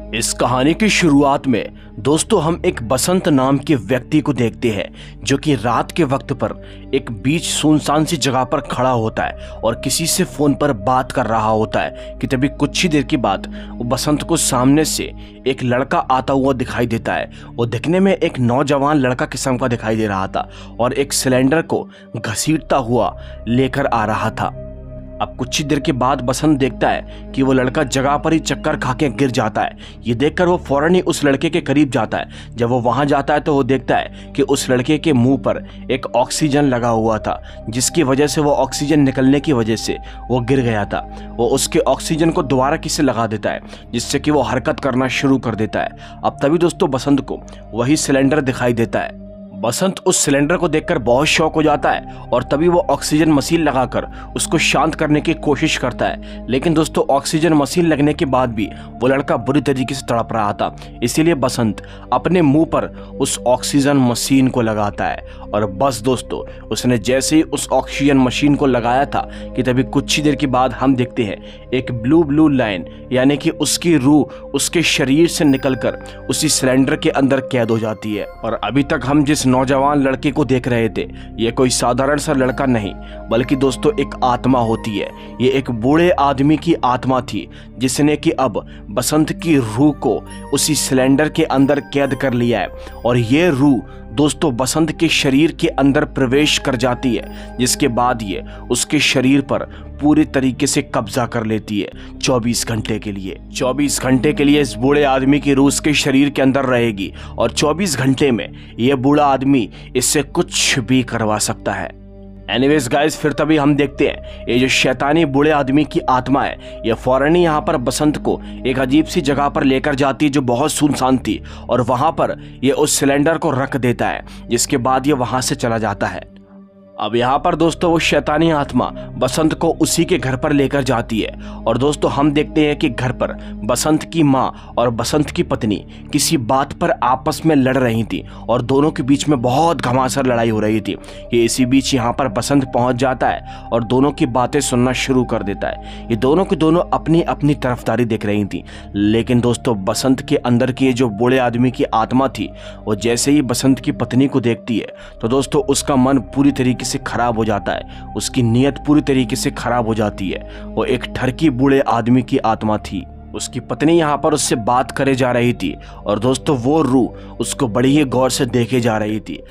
इस कहानी की शुरुआत में दोस्तों हम एक बसंत नाम के व्यक्ति को देखते हैं जो कि रात के वक्त पर एक बीच सुनसान सी जगह पर खड़ा होता है और किसी से फोन पर बात कर रहा होता है कि तभी कुछ ही देर के बाद वो बसंत को सामने से एक लड़का आता हुआ दिखाई देता है। वो दिखने में एक नौजवान लड़का किस्म का दिखाई दे रहा था और एक सिलेंडर को घसीटता हुआ लेकर आ रहा था। अब कुछ ही देर के बाद बसंत देखता है कि वो लड़का जगह पर ही चक्कर खा के गिर जाता है। ये देखकर वो फौरन ही उस लड़के के करीब जाता है। जब वो वहां जाता है तो वो देखता है कि उस लड़के के मुंह पर एक ऑक्सीजन लगा हुआ था, जिसकी वजह से वो ऑक्सीजन निकलने की वजह से वो गिर गया था। वो उसके ऑक्सीजन को दोबारा किसी लगा देता है जिससे कि वो हरकत करना शुरू कर देता है। अब तभी दोस्तों बसंत को वही सिलेंडर दिखाई देता है। बसंत उस सिलेंडर को देखकर बहुत शॉक हो जाता है और तभी वो ऑक्सीजन मशीन लगाकर उसको शांत करने की कोशिश करता है। लेकिन दोस्तों ऑक्सीजन मशीन लगने के बाद भी वो लड़का बुरी तरीके से तड़प रहा था, इसीलिए बसंत अपने मुंह पर उस ऑक्सीजन मशीन को लगाता है। और बस दोस्तों उसने जैसे ही उस ऑक्सीजन मशीन को लगाया था कि तभी कुछ ही देर के बाद हम देखते हैं एक ब्लू लाइन, यानी कि उसकी रूह उसके शरीर से निकलकर उसी सिलेंडर के अंदर कैद हो जाती है। और अभी तक हम जिस नौजवान लड़के को देख रहे थे ये कोई साधारण सा लड़का नहीं बल्कि दोस्तों एक आत्मा होती है। ये एक बूढ़े आदमी की आत्मा थी जिसने कि अब बसंत की रूह को उसी सिलेंडर के अंदर कैद कर लिया है। और ये रूह दोस्तों बसंत के शरीर के अंदर प्रवेश कर जाती है, जिसके बाद ये उसके शरीर पर पूरी तरीके से कब्जा कर लेती है 24 घंटे के लिए। 24 घंटे के लिए इस बूढ़े आदमी की रूह उसके शरीर के अंदर रहेगी और 24 घंटे में यह बूढ़ा आदमी इससे कुछ भी करवा सकता है। एनीवेज गाइस, फिर तभी हम देखते हैं ये जो शैतानी बूढ़े आदमी की आत्मा है ये फौरन ही यहाँ पर बसंत को एक अजीब सी जगह पर लेकर जाती है जो बहुत सुनसान थी और वहां पर ये उस सिलेंडर को रख देता है, जिसके बाद ये वहां से चला जाता है। अब यहाँ पर दोस्तों वो शैतानी आत्मा बसंत को उसी के घर पर लेकर जाती है और दोस्तों हम देखते हैं कि घर पर बसंत की माँ और बसंत की पत्नी किसी बात पर आपस में लड़ रही थी और दोनों के बीच में बहुत घमासान लड़ाई हो रही थी। ये इसी बीच यहाँ पर बसंत पहुँच जाता है और दोनों की बातें सुनना शुरू कर देता है। ये दोनों के दोनों अपनी अपनी तरफदारी देख रही थी, लेकिन दोस्तों बसंत के अंदर की जो बूढ़े आदमी की आत्मा थी वो जैसे ही बसंत की पत्नी को देखती है तो दोस्तों उसका मन पूरी तरीके से खराब हो जाता है, उसकी नीयत पूरी तरीके से खराब हो जाती है। वो एक ठरकी बूढ़े आदमी की आत्मा थी। उसकी पत्नी यहाँ पर उससे बात करे जा रही थी और दोस्तों वो रूह उसको बड़ी ही गौर से देखे जा रही थी।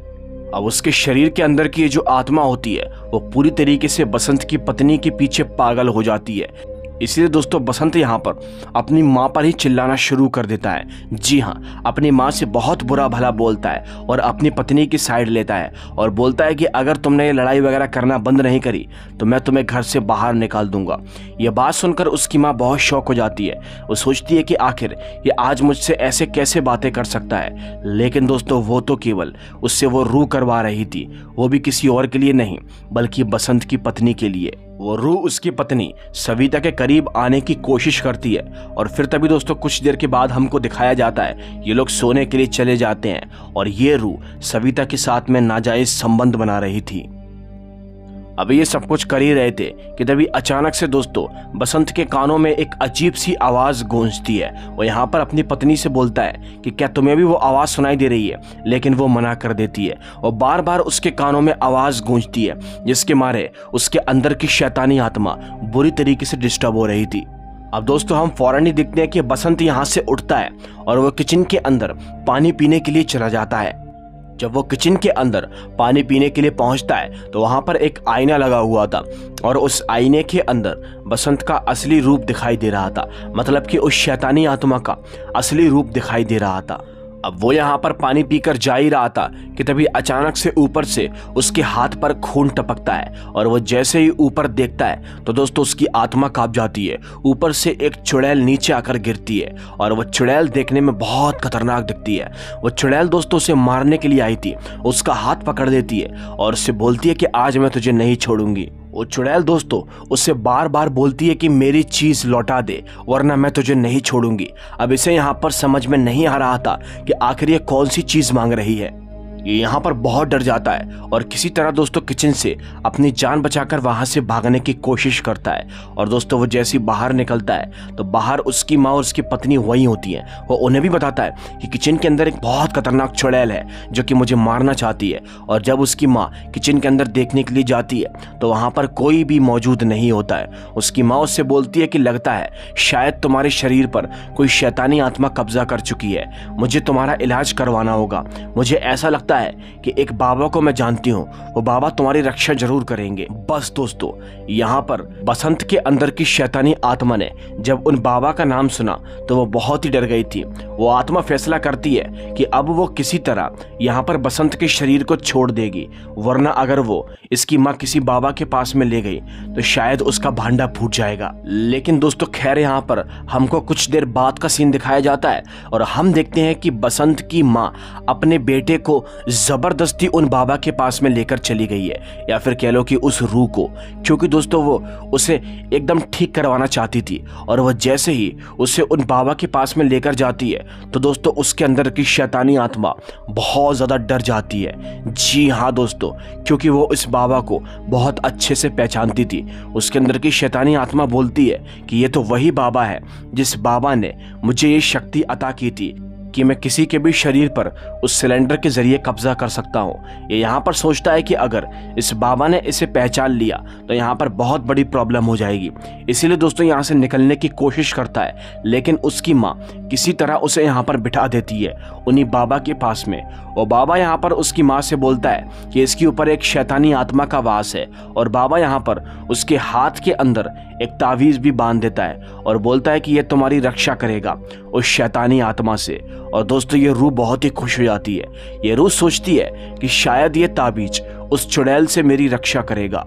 अब उसके शरीर के अंदर की जो आत्मा होती है वो पूरी तरीके से बसंत की पत्नी के पीछे पागल हो जाती है। इसलिए दोस्तों बसंत यहाँ पर अपनी माँ पर ही चिल्लाना शुरू कर देता है। जी हाँ, अपनी माँ से बहुत बुरा भला बोलता है और अपनी पत्नी की साइड लेता है और बोलता है कि अगर तुमने ये लड़ाई वगैरह करना बंद नहीं करी तो मैं तुम्हें घर से बाहर निकाल दूंगा। ये बात सुनकर उसकी माँ बहुत शौक हो जाती है। वो सोचती है कि आखिर ये आज मुझसे ऐसे कैसे बातें कर सकता है, लेकिन दोस्तों वो तो केवल उससे वो रूह करवा रही थी, वो भी किसी और के लिए नहीं बल्कि बसंत की पत्नी के लिए। वो रूह उसकी पत्नी सविता के करीब आने की कोशिश करती है और फिर तभी दोस्तों कुछ देर के बाद हमको दिखाया जाता है ये लोग सोने के लिए चले जाते हैं और ये रूह सविता के साथ में नाजायज संबंध बना रही थी। अभी ये सब कुछ कर ही रहे थे कि तभी अचानक से दोस्तों बसंत के कानों में एक अजीब सी आवाज गूंजती है। वो यहाँ पर अपनी पत्नी से बोलता है कि क्या तुम्हें भी वो आवाज सुनाई दे रही है, लेकिन वो मना कर देती है और बार बार उसके कानों में आवाज गूंजती है, जिसके मारे उसके अंदर की शैतानी आत्मा बुरी तरीके से डिस्टर्ब हो रही थी। अब दोस्तों हम फौरन ही देखते हैं कि बसंत यहाँ से उठता है और वो किचन के अंदर पानी पीने के लिए चला जाता है। जब वो किचन के अंदर पानी पीने के लिए पहुंचता है तो वहां पर एक आईना लगा हुआ था और उस आईने के अंदर बसंत का असली रूप दिखाई दे रहा था, मतलब कि उस शैतानी आत्मा का असली रूप दिखाई दे रहा था। अब वो यहाँ पर पानी पीकर जा ही रहा था कि तभी अचानक से ऊपर से उसके हाथ पर खून टपकता है और वो जैसे ही ऊपर देखता है तो दोस्तों उसकी आत्मा कांप जाती है। ऊपर से एक चुड़ैल नीचे आकर गिरती है और वो चुड़ैल देखने में बहुत खतरनाक दिखती है। वो चुड़ैल दोस्तों उसे मारने के लिए आई थी, उसका हाथ पकड़ लेती है और उससे बोलती है कि आज मैं तुझे नहीं छोड़ूंगी। वो चुड़ैल दोस्तों उससे बार बार बोलती है कि मेरी चीज लौटा दे वरना मैं तुझे नहीं छोड़ूंगी। अब इसे यहाँ पर समझ में नहीं आ रहा था कि आखिर ये कौन सी चीज मांग रही है। ये यहाँ पर बहुत डर जाता है और किसी तरह दोस्तों किचन से अपनी जान बचाकर वहां से भागने की कोशिश करता है। और दोस्तों वो जैसे बाहर निकलता है तो बाहर उसकी माँ और उसकी पत्नी वहीं होती हैं। वो उन्हें भी बताता है कि किचन के अंदर एक बहुत खतरनाक चुड़ैल है जो कि मुझे मारना चाहती है। और जब उसकी माँ किचन के अंदर देखने के लिए जाती है तो वहां पर कोई भी मौजूद नहीं होता है। उसकी माँ उससे बोलती है कि लगता है शायद तुम्हारे शरीर पर कोई शैतानी आत्मा कब्जा कर चुकी है, मुझे तुम्हारा इलाज करवाना होगा। मुझे ऐसा लगता है कि एक बाबा को मैं जानती हूँ, वो बाबा तुम्हारी रक्षा जरूर करेंगे। बस दोस्तों यहाँ पर बसंत के अंदर की शैतानी आत्मा ने जब उन बाबा का नाम सुना तो वो बहुत ही डर गई थी। वो आत्मा फैसला करती है कि अब वो किसी तरह यहाँ पर बसंत के शरीर को छोड़ देगी, वरना अगर वो इसकी माँ किसी बाबा के पास में ले गई तो शायद उसका भांडा फूट जाएगा। लेकिन दोस्तों खैर यहाँ पर हमको कुछ देर बाद का सीन दिखाया जाता है और हम देखते हैं कि बसंत की माँ अपने बेटे को जबरदस्ती उन बाबा के पास में लेकर चली गई है, या फिर कह लो कि उस रूह को, क्योंकि दोस्तों वो उसे एकदम ठीक करवाना चाहती थी। और वह जैसे ही उसे उन बाबा के पास में लेकर जाती है तो दोस्तों उसके अंदर की शैतानी आत्मा बहुत ज़्यादा डर जाती है। जी हाँ दोस्तों, क्योंकि वो इस बाबा को बहुत अच्छे से पहचानती थी। उसके अंदर की शैतानी आत्मा बोलती है कि ये तो वही बाबा है जिस बाबा ने मुझे ये शक्ति अता की थी कि मैं किसी के भी शरीर पर उस सिलेंडर के जरिए कब्जा कर सकता हूँ। ये यहाँ पर सोचता है कि अगर इस बाबा ने इसे पहचान लिया तो यहाँ पर बहुत बड़ी प्रॉब्लम हो जाएगी। इसीलिए दोस्तों यहाँ से निकलने की कोशिश करता है, लेकिन उसकी माँ किसी तरह उसे यहाँ पर बिठा देती है उन्हीं बाबा के पास में। वो बाबा यहाँ पर उसकी माँ से बोलता है कि इसके ऊपर एक शैतानी आत्मा का वास है, और बाबा यहाँ पर उसके हाथ के अंदर एक तावीज़ भी बांध देता है और बोलता है कि यह तुम्हारी रक्षा करेगा उस शैतानी आत्मा से। और दोस्तों ये रूह बहुत ही खुश हो जाती है। ये रूह सोचती है कि शायद ये ताबीज उस चुड़ैल से मेरी रक्षा करेगा।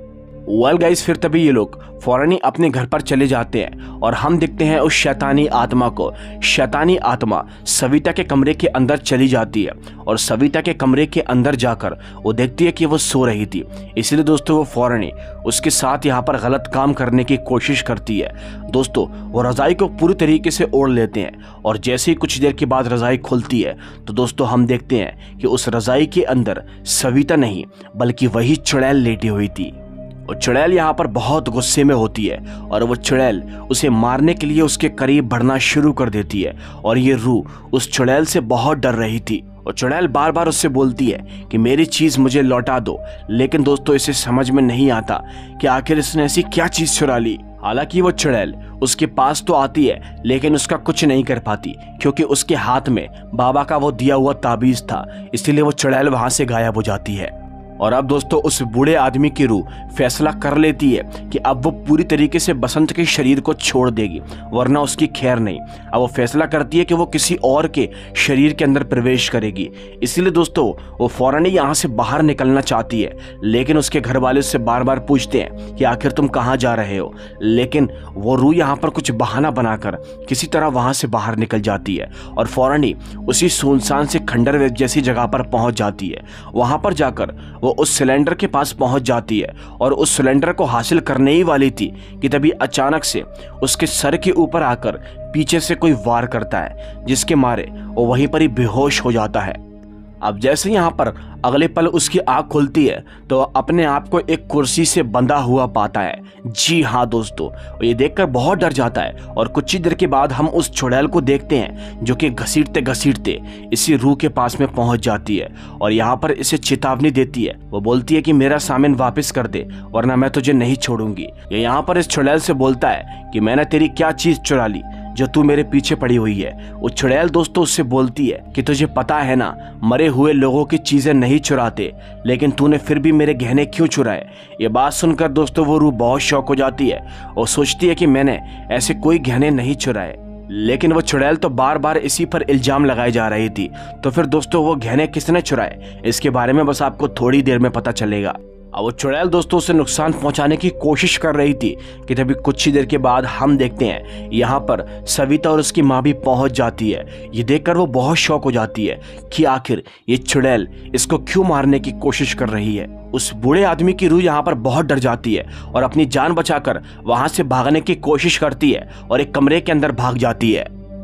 वेल गाइस, फिर तभी ये लोग फौरन ही अपने घर पर चले जाते हैं और हम देखते हैं उस शैतानी आत्मा को। शैतानी आत्मा सविता के कमरे के अंदर चली जाती है और सविता के कमरे के अंदर जाकर वो देखती है कि वो सो रही थी। इसलिए दोस्तों वो फौरन ही उसके साथ यहाँ पर गलत काम करने की कोशिश करती है। दोस्तों वो रज़ाई को पूरी तरीके से ओढ़ लेते हैं और जैसे ही कुछ देर के बाद रज़ाई खुलती है तो दोस्तों हम देखते हैं कि उस रज़ाई के अंदर सविता नहीं बल्कि वही चुड़ैल लेटी हुई थी। और चुड़ैल यहाँ पर बहुत गुस्से में होती है और वो चुड़ैल उसे मारने के लिए उसके करीब बढ़ना शुरू कर देती है। और ये रूह उस चुड़ैल से बहुत डर रही थी और चुड़ैल बार बार उससे बोलती है कि मेरी चीज़ मुझे लौटा दो। लेकिन दोस्तों इसे समझ में नहीं आता कि आखिर इसने ऐसी क्या चीज़ चुरा ली। हालांकि वो चुड़ैल उसके पास तो आती है लेकिन उसका कुछ नहीं कर पाती, क्योंकि उसके हाथ में बाबा का वो दिया हुआ ताबीज़ था। इसीलिए वो चुड़ैल वहाँ से गायब हो जाती है। और अब दोस्तों उस बूढ़े आदमी की रूह फैसला कर लेती है कि अब वो पूरी तरीके से बसंत के शरीर को छोड़ देगी, वरना उसकी खैर नहीं। अब वो फैसला करती है कि वो किसी और के शरीर के अंदर प्रवेश करेगी। इसीलिए दोस्तों वो फौरन ही यहाँ से बाहर निकलना चाहती है, लेकिन उसके घर वाले उससे बार बार पूछते हैं कि आखिर तुम कहाँ जा रहे हो। लेकिन वो रूह यहाँ पर कुछ बहाना बनाकर किसी तरह वहाँ से बाहर निकल जाती है और फौरन ही उसी सुनसान से खंडर जैसी जगह पर पहुँच जाती है। वहाँ पर जाकर वो उस सिलेंडर के पास पहुंच जाती है और उस सिलेंडर को हासिल करने ही वाली थी कि तभी अचानक से उसके सर के ऊपर आकर पीछे से कोई वार करता है, जिसके मारे वो वहीं पर ही बेहोश हो जाता है। अब जैसे यहाँ पर अगले पल उसकी आँख खुलती है तो अपने आप को एक कुर्सी से बंधा हुआ पाता है। जी हाँ दोस्तों, ये देखकर बहुत डर जाता है और कुछ ही देर के बाद हम उस चुड़ैल को देखते हैं जो कि घसीटते घसीटते इसी रूह के पास में पहुंच जाती है और यहाँ पर इसे चेतावनी देती है। वो बोलती है कि मेरा सामान वापस कर दे वरना मैं तुझे नहीं छोड़ूंगी। ये यहाँ पर इस चुड़ैल से बोलता है कि मैंने तेरी क्या चीज चुरा ली जो तू मेरे पीछे पड़ी हुई है। वो चुड़ैल दोस्तों उससे बोलती है कि तुझे पता है ना, मरे हुए लोगों की चीजें नहीं चुराते, लेकिन तूने फिर भी मेरे गहने क्यों चुराए। ये बात सुनकर दोस्तों वो रूह बहुत शौक हो जाती है और सोचती है कि मैंने ऐसे कोई गहने नहीं चुराए। लेकिन वो चुड़ैल तो बार बार इसी पर इल्जाम लगाई जा रही थी। तो फिर दोस्तों वो गहने किसने चुराए, इसके बारे में बस आपको थोड़ी देर में पता चलेगा। अब वो चुड़ैल दोस्तों उसे नुकसान पहुंचाने की कोशिश कर रही थी कि तभी कुछ ही देर के बाद हम देखते हैं यहाँ पर सविता और उसकी माँ भी पहुंच जाती है। ये देखकर वो बहुत शौक हो जाती है कि आखिर ये चुड़ैल इसको क्यों मारने की कोशिश कर रही है। उस बूढ़े आदमी की रूह यहाँ पर बहुत डर जाती है और अपनी जान बचाकर वहां से भागने की कोशिश करती है और एक कमरे के अंदर भाग जाती है।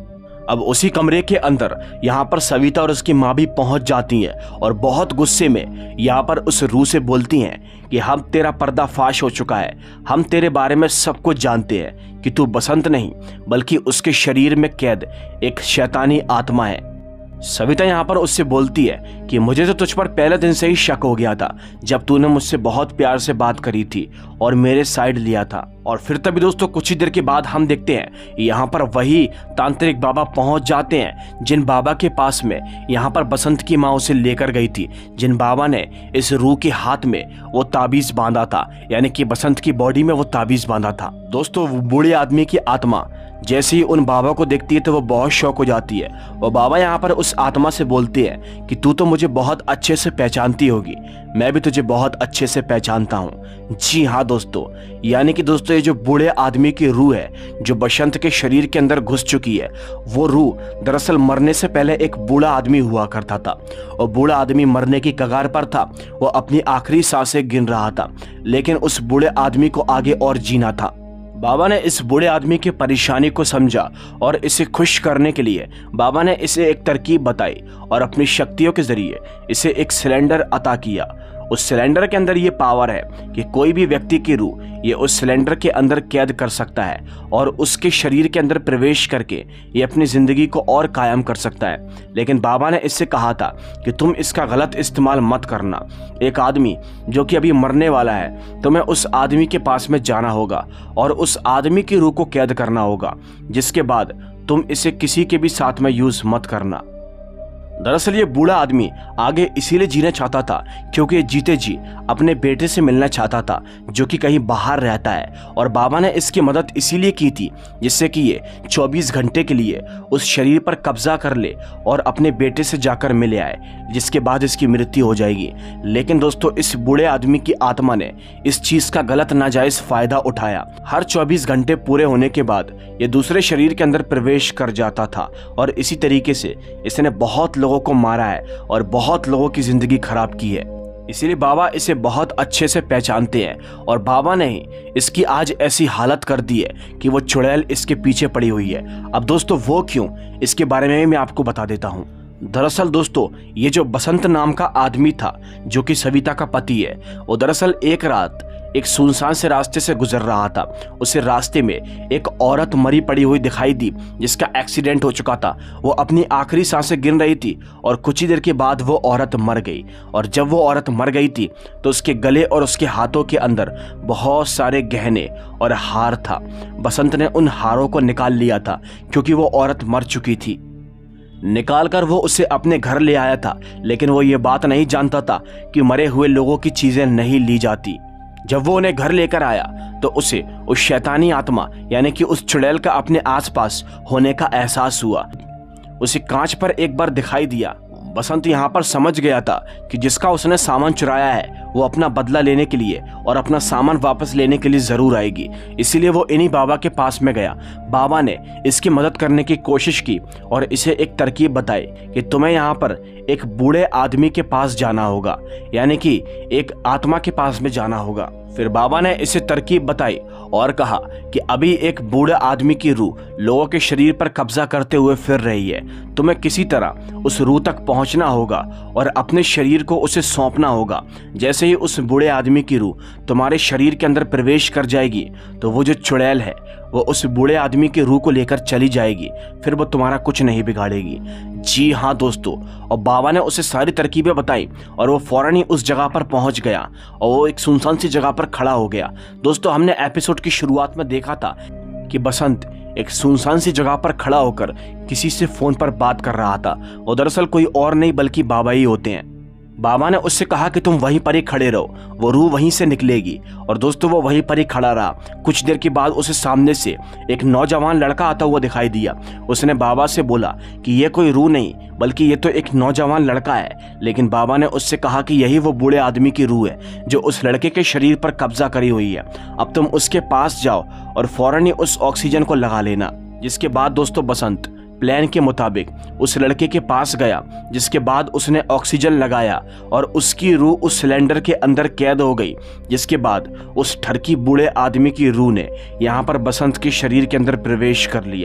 अब उसी कमरे के अंदर यहाँ पर सविता और उसकी माँ भी पहुंच जाती हैं और बहुत गुस्से में यहाँ पर उस रूह से बोलती हैं कि हम तेरा पर्दाफाश हो चुका है, हम तेरे बारे में सब कुछ जानते हैं कि तू बसंत नहीं बल्कि उसके शरीर में कैद एक शैतानी आत्मा है। सविता यहाँ पर उससे बोलती है कि मुझे तो तुझ पर पहले दिन से ही शक हो गया था जब तूने मुझसे बहुत प्यार से बात करी थी और मेरे साइड लिया था। और फिर तभी दोस्तों कुछ ही देर के बाद हम देखते हैं यहाँ पर वही तांत्रिक बाबा पहुंच जाते हैं जिन बाबा के पास में यहाँ पर बसंत की माँ उसे लेकर गई थी, जिन बाबा ने इस रूह के हाथ में वो ताबीज बांधा था, यानी कि बसंत की बॉडी में वो ताबीज बांधा था। दोस्तों वो बूढ़े आदमी की आत्मा जैसे ही उन बाबा को देखती है तो वो बहुत शौक हो जाती है। वो बाबा यहाँ पर उस आत्मा से बोलते हैं कि तू तो मुझे बहुत अच्छे से पहचानती होगी, मैं भी तुझे बहुत अच्छे से पहचानता हूँ। जी हाँ दोस्तों, यानी कि दोस्तों ये जो बूढ़े आदमी की रूह है जो बसंत के शरीर के अंदर घुस चुकी है, वो रूह दरअसल मरने से पहले एक बूढ़ा आदमी हुआ करता था और बूढ़ा आदमी मरने की कगार पर था, वो अपनी आखिरी सांसें गिन रहा था, लेकिन उस बूढ़े आदमी को आगे और जीना था। बाबा ने इस बूढ़े आदमी की परेशानी को समझा और इसे खुश करने के लिए बाबा ने इसे एक तरकीब बताई और अपनी शक्तियों के जरिए इसे एक सिलेंडर अता किया। उस सिलेंडर के अंदर ये पावर है कि कोई भी व्यक्ति की रूह ये उस सिलेंडर के अंदर कैद कर सकता है और उसके शरीर के अंदर प्रवेश करके ये अपनी ज़िंदगी को और कायम कर सकता है। लेकिन बाबा ने इससे कहा था कि तुम इसका गलत इस्तेमाल मत करना। एक आदमी जो कि अभी मरने वाला है, तुम्हें उस आदमी के पास में जाना होगा और उस आदमी की रूह को कैद करना होगा, जिसके बाद तुम इसे किसी के भी साथ में यूज़ मत करना। दरअसल ये बूढ़ा आदमी आगे इसीलिए जीना चाहता था क्योंकि ये जीते जी अपने बेटे से मिलना चाहता था जो कि कहीं बाहर रहता है, और बाबा ने इसकी मदद इसीलिए की थी जिससे कि ये 24 घंटे के लिए उस शरीर पर कब्जा कर ले और अपने बेटे से जाकर मिले आए, जिसके बाद इसकी मृत्यु हो जाएगी। लेकिन दोस्तों इस बूढ़े आदमी की आत्मा ने इस चीज़ का गलत नाजायज़ फ़ायदा उठाया। हर 24 घंटे पूरे होने के बाद ये दूसरे शरीर के अंदर प्रवेश कर जाता था और इसी तरीके से इसने बहुत लोगों को मारा है और बहुत लोगों की जिंदगी खराब की है। इसीलिए बाबा इसे बहुत अच्छे से पहचानते हैं और बाबा ने ही इसकी आज ऐसी हालत कर दी है कि वो चुड़ैल इसके पीछे पड़ी हुई है। अब दोस्तों वो क्यों, इसके बारे में मैं आपको बता देता हूँ। दरअसल दोस्तों ये जो बसंत नाम का आदमी था जो कि सविता का पति है, वो दरअसल एक रात एक सुनसान से रास्ते से गुजर रहा था। उसे रास्ते में एक औरत मरी पड़ी हुई दिखाई दी जिसका एक्सीडेंट हो चुका था। वो अपनी आखिरी सांसें गिन रही थी और कुछ ही देर के बाद वो औरत मर गई। और जब वो औरत मर गई थी तो उसके गले और उसके हाथों के अंदर बहुत सारे गहने और हार था। बसंत ने उन हारों को निकाल लिया था क्योंकि वो औरत मर चुकी थी। निकाल कर वो उसे अपने घर ले आया था, लेकिन वो ये बात नहीं जानता था कि मरे हुए लोगों की चीजें नहीं ली जाती। जब वो उन्हें घर लेकर आया तो उसे उस शैतानी आत्मा यानी कि उस चुड़ैल का अपने आसपास होने का एहसास हुआ। उसे कांच पर एक बार दिखाई दिया। बसंत यहाँ पर समझ गया था कि जिसका उसने सामान चुराया है वो अपना बदला लेने के लिए और अपना सामान वापस लेने के लिए ज़रूर आएगी। इसीलिए वो इन्हीं बाबा के पास में गया। बाबा ने इसकी मदद करने की कोशिश की और इसे एक तरकीब बताई कि तुम्हें यहाँ पर एक बूढ़े आदमी के पास जाना होगा, यानी कि एक आत्मा के पास में जाना होगा। फिर बाबा ने इसे तरकीब बताई और कहा कि अभी एक बूढ़े आदमी की रूह लोगों के शरीर पर कब्जा करते हुए फिर रही है। तुम्हें किसी तरह उस रूह तक पहुंचना होगा और अपने शरीर को उसे सौंपना होगा। जैसे ही उस बूढ़े आदमी की रूह तुम्हारे शरीर के अंदर प्रवेश कर जाएगी तो वो जो चुड़ैल है वो उस बूढ़े आदमी की रूह को लेकर चली जाएगी, फिर वो तुम्हारा कुछ नहीं बिगाड़ेगी। जी हाँ दोस्तों, और बाबा ने उसे सारी तरकीबें बताई और वो फौरन ही उस जगह पर पहुंच गया और वो एक सुनसान सी जगह पर खड़ा हो गया। दोस्तों हमने एपिसोड की शुरुआत में देखा था कि बसंत एक सुनसान सी जगह पर खड़ा होकर किसी से फोन पर बात कर रहा था। वो दरअसल कोई और नहीं बल्कि बाबा ही होते हैं। बाबा ने उससे कहा कि तुम वहीं पर ही खड़े रहो, वो रूह वहीं से निकलेगी। और दोस्तों वो वहीं पर ही खड़ा रहा। कुछ देर के बाद उसे सामने से एक नौजवान लड़का आता हुआ दिखाई दिया। उसने बाबा से बोला कि ये कोई रूह नहीं बल्कि ये तो एक नौजवान लड़का है। लेकिन बाबा ने उससे कहा कि यही वो बूढ़े आदमी की रूह है जो उस लड़के के शरीर पर कब्जा करी हुई है। अब तुम उसके पास जाओ और फौरन ही उस ऑक्सीजन को लगा लेना। जिसके बाद दोस्तों बसंत प्लान के मुताबिक उस लड़के के पास गया, जिसके बाद उसने ऑक्सीजन लगाया और उसकी रूह उस सिलेंडर के अंदर कैद हो गई। जिसके बाद उस ठरकी बूढ़े आदमी की रूह ने यहाँ पर बसंत के शरीर के अंदर प्रवेश कर लिया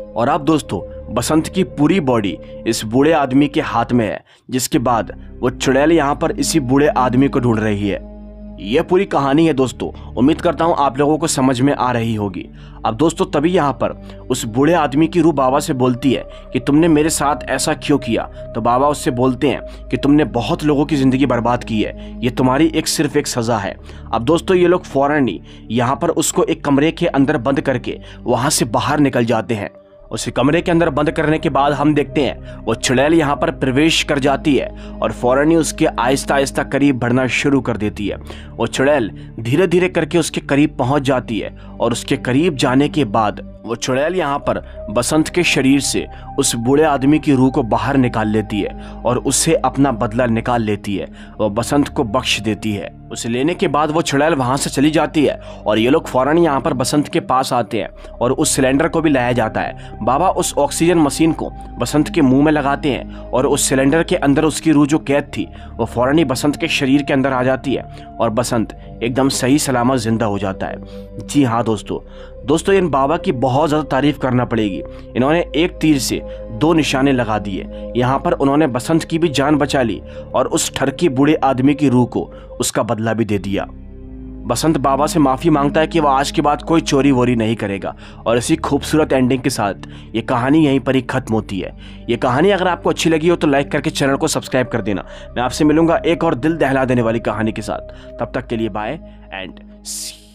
और अब दोस्तों बसंत की पूरी बॉडी इस बूढ़े आदमी के हाथ में है, जिसके बाद वो चुड़ैल यहाँ पर इसी बूढ़े आदमी को ढूंढ रही है। यह पूरी कहानी है दोस्तों। उम्मीद करता हूँ आप लोगों को समझ में आ रही होगी। अब दोस्तों तभी यहाँ पर उस बूढ़े आदमी की रूह बाबा से बोलती है कि तुमने मेरे साथ ऐसा क्यों किया। तो बाबा उससे बोलते हैं कि तुमने बहुत लोगों की जिंदगी बर्बाद की है, ये तुम्हारी सिर्फ एक सजा है। अब दोस्तों ये लोग फौरन ही यहाँ पर उसको एक कमरे के अंदर बंद करके वहां से बाहर निकल जाते हैं। उसे कमरे के अंदर बंद करने के बाद हम देखते हैं वो चुड़ैल यहाँ पर प्रवेश कर जाती है और फौरन ही उसके आहिस्ता आहिस्ता करीब बढ़ना शुरू कर देती है। वो चुड़ैल धीरे धीरे करके उसके करीब पहुंच जाती है और उसके करीब जाने के बाद वो चुड़ैल यहाँ पर बसंत के शरीर से उस बूढ़े आदमी की रूह को बाहर निकाल लेती है और उससे अपना बदला निकाल लेती है। वो बसंत को बख्श देती है। उसे लेने के बाद वो चुड़ैल वहां से चली जाती है और ये लोग फौरन यहाँ पर बसंत के पास आते हैं और उस सिलेंडर को भी लाया जाता है। बाबा उस ऑक्सीजन मशीन को बसंत के मुंह में लगाते हैं और उस सिलेंडर के अंदर उसकी रूह जो कैद थी वो फौरन ही बसंत के शरीर के अंदर आ जाती है और बसंत एकदम सही सलामत जिंदा हो जाता है। जी हाँ दोस्तों इन बाबा की बहुत ज़्यादा तारीफ करना पड़ेगी। इन्होंने एक तीर से दो निशाने लगा दिए। यहाँ पर उन्होंने बसंत की भी जान बचा ली और उस ठरकी बूढ़े आदमी की रूह को उसका बदला भी दे दिया। बसंत बाबा से माफ़ी मांगता है कि वह आज के बाद कोई चोरी वोरी नहीं करेगा और इसी खूबसूरत एंडिंग के साथ ये कहानी यहीं पर ही खत्म होती है। ये कहानी अगर आपको अच्छी लगी हो तो लाइक करके चैनल को सब्सक्राइब कर देना। मैं आपसे मिलूंगा एक और दिल दहला देने वाली कहानी के साथ। तब तक के लिए बाय एंड सी।